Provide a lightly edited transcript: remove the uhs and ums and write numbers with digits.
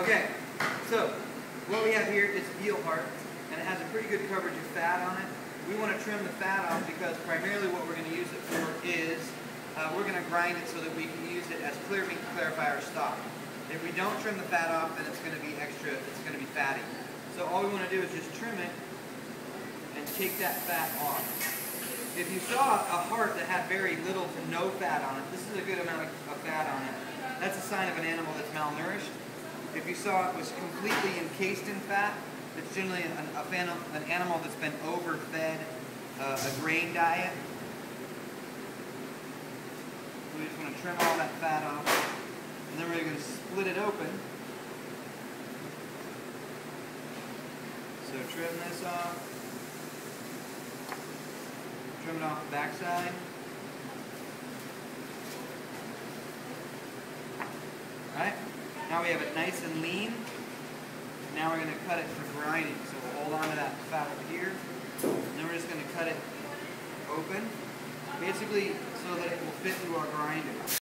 Okay, so what we have here is veal heart, and it has a pretty good coverage of fat on it. We want to trim the fat off because primarily what we're going to use it for is we're going to grind it so that we can use it as clear meat to clarify our stock. If we don't trim the fat off, then it's going to be extra, it's going to be fatty. So all we want to do is just trim it and take that fat off. If you saw a heart that had very little to no fat on it, this is a good amount of fat on it. That's a sign of an animal that's malnourished. If you saw it was completely encased in fat, it's generally an animal that's been overfed a grain diet. We just want to trim all that fat off, and then we're going to split it open. So trim this off. Trim it off the backside. Alright, now we have it nice and lean. Now we're going to cut it for grinding. So we'll hold on to that fat over here. And then we're just going to cut it open, basically so that it will fit through our grinder.